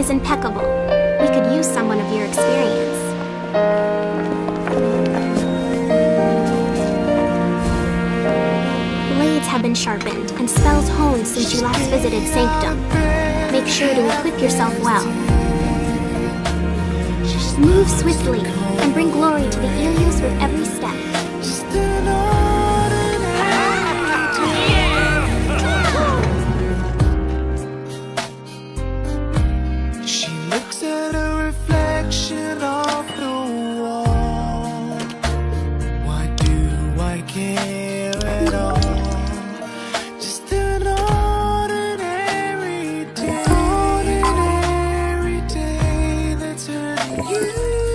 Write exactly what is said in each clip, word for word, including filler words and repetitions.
is impeccable. We could use someone of your experience. Blades have been sharpened and spells honed since you last visited Sanctum. Make sure to equip yourself well. Move swiftly and bring glory to the Ilios with every step. She looks at a reflection of the wall. Why do I care at all? Just an ordinary day, ordinary day that's hurting you.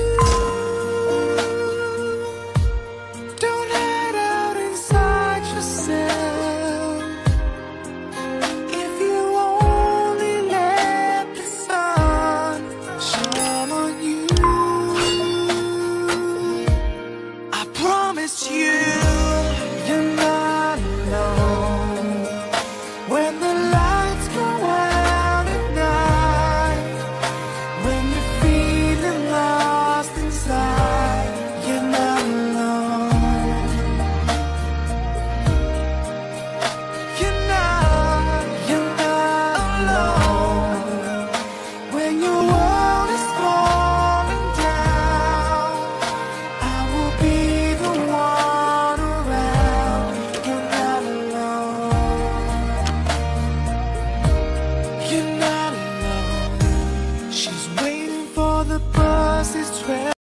Don't hide out inside yourself. If you only let the sun shine on you, I promise you.